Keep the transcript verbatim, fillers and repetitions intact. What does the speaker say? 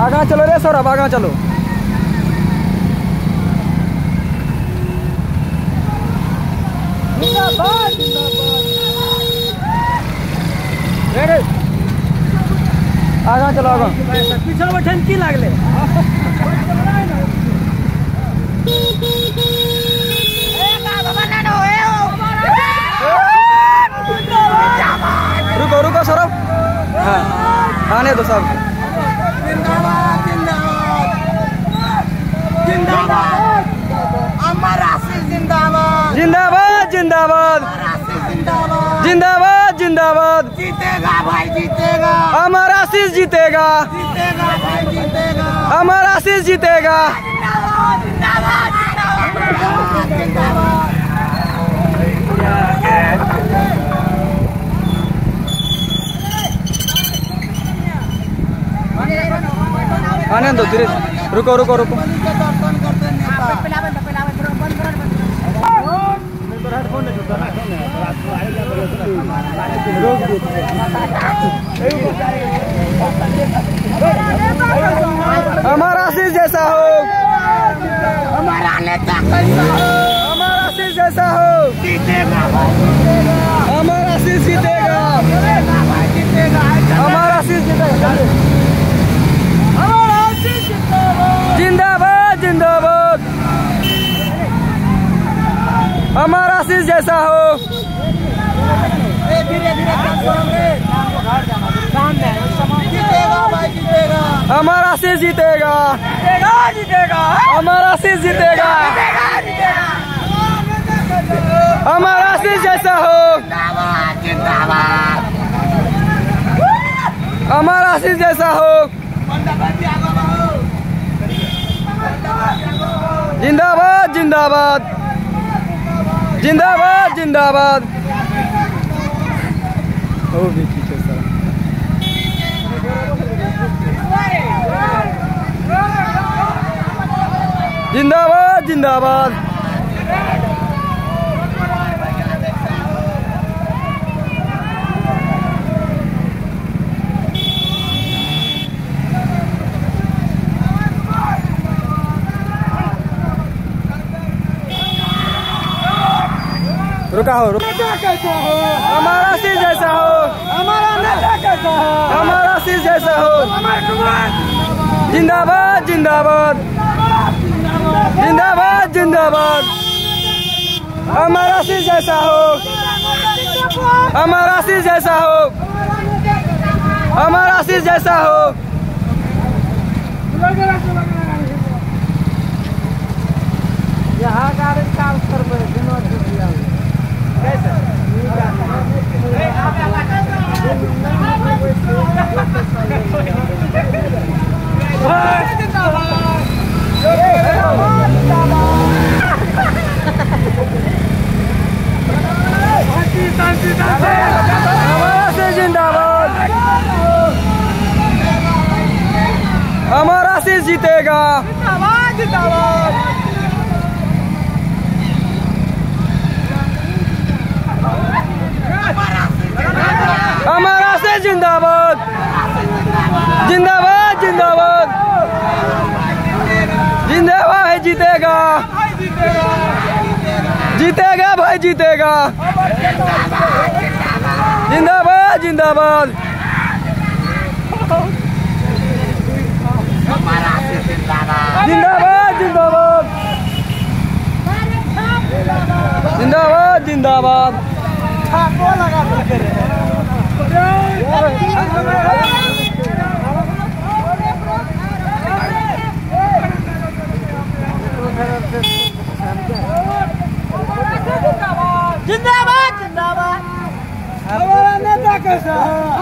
आगा चलो रे सौरभ, आगा चलो। जिंदाबाद जिंदाबाद। आगा चलो, आगा पीछे बैठे की लागले। रुको रुको सौरभ, हाँ आने दो सब। जिंदाबाद जिंदाबाद जिंदाबाद, अमर आशीष जिंदाबाद जिंदाबाद जिंदाबाद जिंदाबाद जिंदाबाद जिंदाबाद। जीतेगा भाई जीतेगा, अमर आशीष जीतेगा, जीतेगा भाई जीतेगा, अमर आशीष जीतेगा। जिंदाबाद जिंदाबाद जिंदाबाद जिंदाबाद। आने दो धीरे, रुको रुको रुको। दर्शन करते नेता अमर आशीष जैसा हो, हमारा नेता कैसा हो, अमर आशीष जैसा हो। जीतेगा भाई जीतेगा, अमर आशीष जीतेगा, जीतेगा भाई जीतेगा, अमर आशीष जीतेगा। अमर आशीष जिंदाबाद जिंदाबाद जिंदाबाद। अमर आशीष जैसा हो। धीरे धीरे जीतेगा भाई जीतेगा, अमर आशीष जीतेगा, जीतेगा जीतेगा, अमर आशीष जीतेगा। अमर आशीष जैसा हो, जिंदाबाद जिंदाबाद, अमर आशीष जैसा हो। जिंदाबाद जिंदाबाद जिंदाबाद जिंदाबाद। ओ भी पीछे सर। जिंदाबाद जिंदाबाद। रुका हो, रुका कैसा हो, हमारा आशीष जैसा हो, हमारा नेता कैसा हो, हमारा आशीष जैसा हो। जिंदाबाद जिंदाबाद जिंदाबाद जिंदाबाद। हमारा आशीष जैसा हो, हमारा आशीष जैसा हो, हमारा आशीष जैसा हो। यहाँ का काम कर जिंदाबाद। अमर आशीष जीतेगा, जिंदाबाद जिंदाबाद। अमर आशीष जिंदाबाद, जिंदाबाद जिंदाबाद जिंदाबाद। है जीतेगा, जीतेगा भाई जीतेगा। जिंदाबाद जिंदाबाद जिंदाबाद जिंदाबाद जिंदाबाद जिंदाबाद। जिंदाबाद जिंदाबाद, हमारा नेता कैसा है,